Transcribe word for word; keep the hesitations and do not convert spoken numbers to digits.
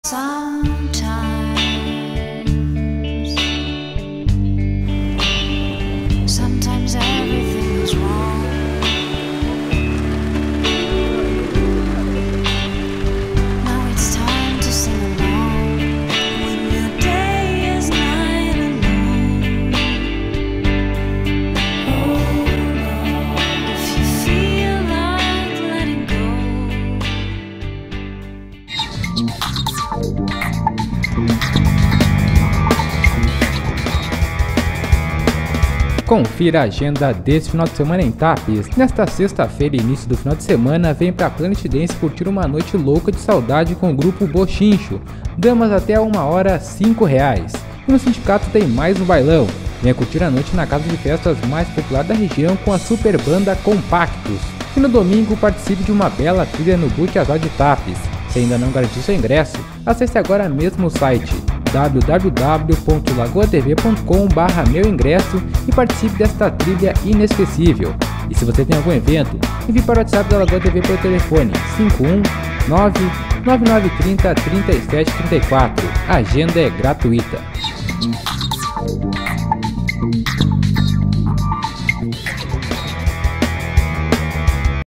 Sometimes, sometimes everything is wrong. Now it's time to sing along when your day is night alone. If you feel like letting go. Confira a agenda desse final de semana em Tapes. Nesta sexta-feira, início do final de semana, vem pra Planet Dance curtir uma noite louca de saudade com o grupo Bochincho. Damas até uma hora, cinco reais. E no sindicato tem mais um bailão. Venha curtir a noite na casa de festas mais popular da região com a super banda Compactos. E no domingo participe de uma bela trilha no Boot Azar de Tapes. Se ainda não garantiu seu ingresso, acesse agora mesmo o site w w w ponto lagoa t v ponto com barra meu ingresso e participe desta trilha inesquecível. E se você tem algum evento, envie para o WhatsApp da Lagoa T V pelo telefone cinco um nove nove nove três zero trinta e sete trinta e quatro. A agenda é gratuita.